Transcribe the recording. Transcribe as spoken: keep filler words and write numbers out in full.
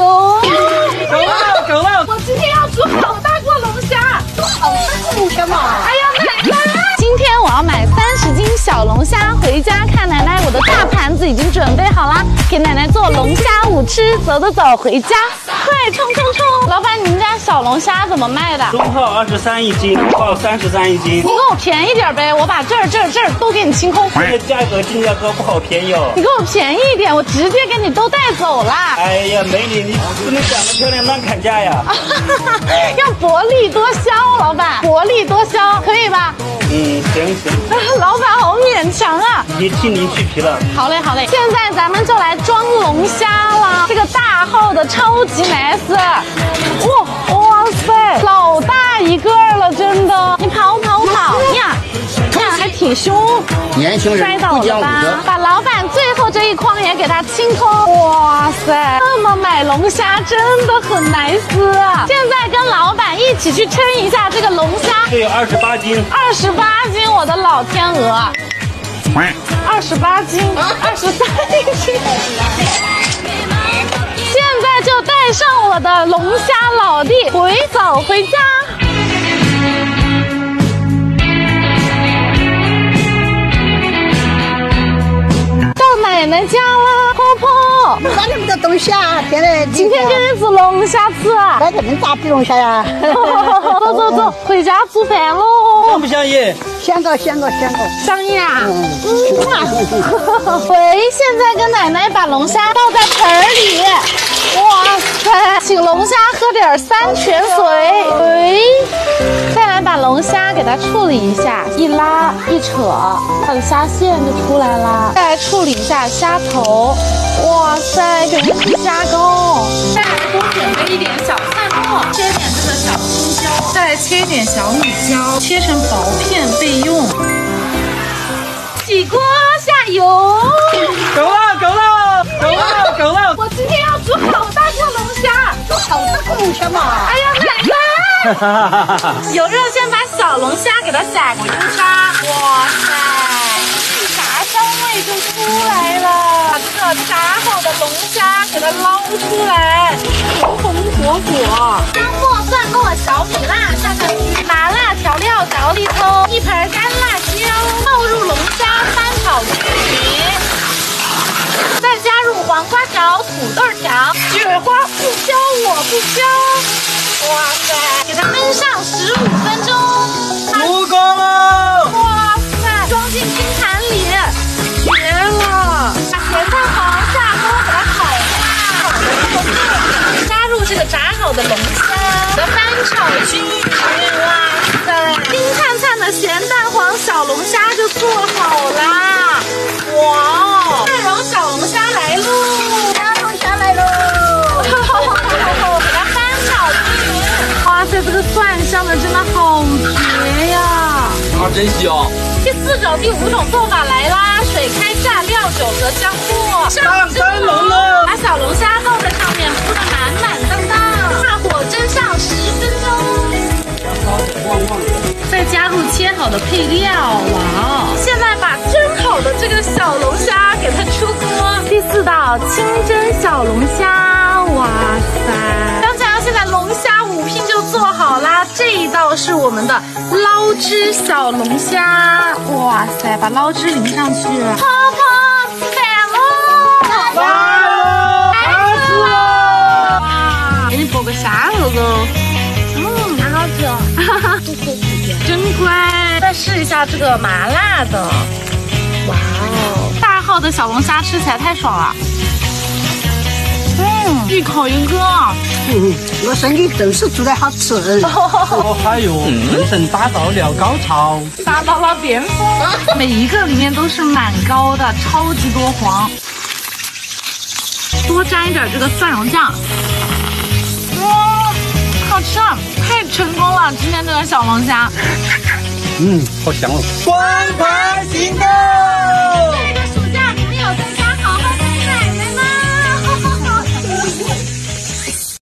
油！ 够了，够了！ 我今天要煮好大锅龙虾， 煮好大锅龙虾嘛！ 哎呀，奶奶！今天我要买三十斤小龙虾回家看奶奶，我的大盘子已经准备好了，给奶奶做龙虾舞吃。走走走，回家！快冲冲冲！老板，你们家小龙虾怎么卖的？ 中号二十三一斤，中号三十三一斤。 你给我便宜点呗，我把这儿这儿这儿都给你清空。 这个价格进价格不好便宜哦。 你给我便宜一点，我直接给你都带走了。 哎呀，美女，你不能长得漂亮乱砍价呀！ 要薄利多销，老板，薄利多销，可以吧？ 嗯，行行。 老板好勉强啊！ 你替您去皮了。 好嘞好嘞，现在咱们就来装龙虾了。这个大号的超级 nice， 哇哇塞，老大一个了，真的。你跑跑跑呀！呀，还挺凶。 年轻人不讲武德。 把老板最后这一筐也给它清空。哇塞，这么买龙虾真的很 nice。现在跟老板一起去称一下这个龙虾。 这有二十八斤。 二十八斤，我的老天鹅。二十八斤，二十三斤。现在就带上我的龙虾老弟回走回家。到奶奶家了，婆婆。 哪里没得东西啊？现在今天给你煮龙虾吃。 来这边咋比龙虾呀？ 走走走，回家煮饭喽。 香不香爷？ 香个香个香个。 香呀。嗯。喂，现在跟奶奶把龙虾倒在盆里。哇塞，请龙虾喝点三泉水。喂，再来把龙虾给它处理一下，一拉一扯，它的虾线就出来啦。再来处理一下虾头。哇塞，给它吃虾膏。再来多准备一点小蒜末，切点这个小青椒，再来切一点小米椒，切成薄片备用。起锅下油。 够了，够了，够了，够了！ 我今天要煮好大锅龙虾， 煮好大锅龙虾嘛！ 哎呀，奶奶！油热先把小龙虾给它下锅油炸。哇塞，炸香味就出来了。把这个炸好的龙虾给它捞出来，红红火火。姜末、蒜末、小米辣下上去，麻辣调料着里头，一盆干辣椒，倒入龙虾翻炒均匀。再加入黄瓜条、土豆条，菊花不挑，我不挑。哇塞，给它焖上十五分钟。 出锅了！ 哇塞，装进金盘里，绝了！把咸蛋黄下锅给它烤化，烤的加入这个炸好的龙虾，给它翻炒均匀。哇塞，金灿灿的咸蛋黄小龙虾就做好啦！哇哦，热揉小龙虾来喽！ 小龙虾来喽！ 给它翻炒均匀。哇塞，这个蒜香的真的好绝呀！ 啊，真香！ 第四种、第五种做法来啦！水开下，料酒和姜末， 上蒸笼了。 把小龙虾倒在上面，铺得满满当当，大火蒸上十分钟。再加入切好的配料，哇哦！现在把蒸好的这个小龙虾给它出锅。第四道清蒸小龙虾，哇塞！刚才现在龙虾五拼就做好啦。这一道是我们的捞汁小龙虾，哇塞！把捞汁淋上去。婆婆，吃饭喽！ 来了， 来了！哇，给你剥个虾肉肉。嗯，蛮好吃哦。哈哈，真乖！再试一下这个麻辣的。哇哦，大号的小龙虾吃起来太爽了。嗯，一口一个。 嗯，我说你就是做的好吃。 哦，还有人生打造料高潮， 达到了巅峰。每一个里面都是满高的，超级多黄。多沾一点这个蒜蓉酱。哇，好吃啊！太成功了，今天这个小龙虾。 嗯，好香哦！官牌行动。